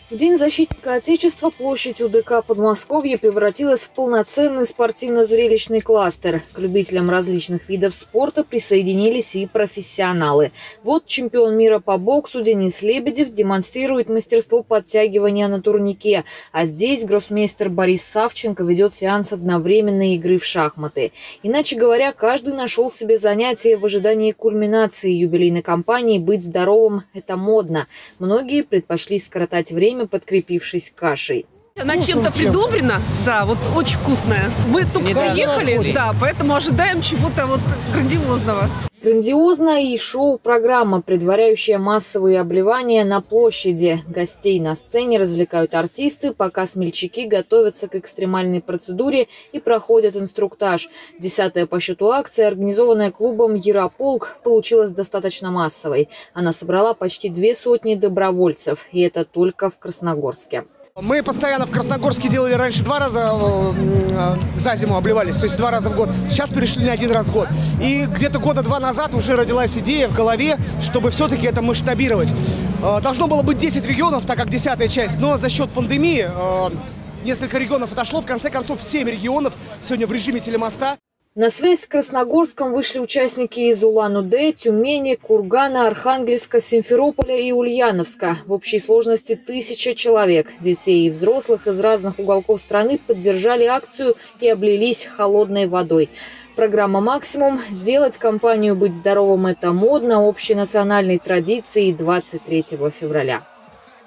В День защитника Отечества площадь УДК Подмосковья превратилась в полноценный спортивно-зрелищный кластер. К любителям различных видов спорта присоединились и профессионалы. Вот чемпион мира по боксу Денис Лебедев демонстрирует мастерство подтягивания на турнике. А здесь гроссмейстер Борис Савченко ведет сеанс одновременной игры в шахматы. Иначе говоря, каждый нашел себе занятие в ожидании кульминации юбилейной кампании «Быть здоровым – это модно». Многие предпочли скоротать время, подкрепившись кашей. Она чем-то придобрена, да, вот очень вкусная. Мы только приехали, да, поэтому ожидаем чего-то вот грандиозного. Грандиозно и шоу-программа, предваряющая массовые обливания на площади. Гостей на сцене развлекают артисты, пока смельчаки готовятся к экстремальной процедуре и проходят инструктаж. 10-я по счету акция, организованная клубом «Ярополк», получилась достаточно массовой. Она собрала почти 200 добровольцев, и это только в Красногорске. Мы постоянно в Красногорске делали раньше 2 раза за зиму обливались, то есть 2 раза в год. Сейчас перешли на 1 раз в год. И где-то года 2 назад уже родилась идея в голове, чтобы все-таки это масштабировать. Должно было быть 10 регионов, так как 10-я часть, но за счет пандемии несколько регионов отошло. В конце концов, 7 регионов сегодня в режиме телемоста. На связь с Красногорском вышли участники из Улан-Удэ, Тюмени, Кургана, Архангельска, Симферополя и Ульяновска. В общей сложности 1000 человек. Детей и взрослых из разных уголков страны поддержали акцию и облились холодной водой. Программа «Максимум» – сделать кампанию «Быть здоровым – это модно» общенациональной традицией 23 февраля.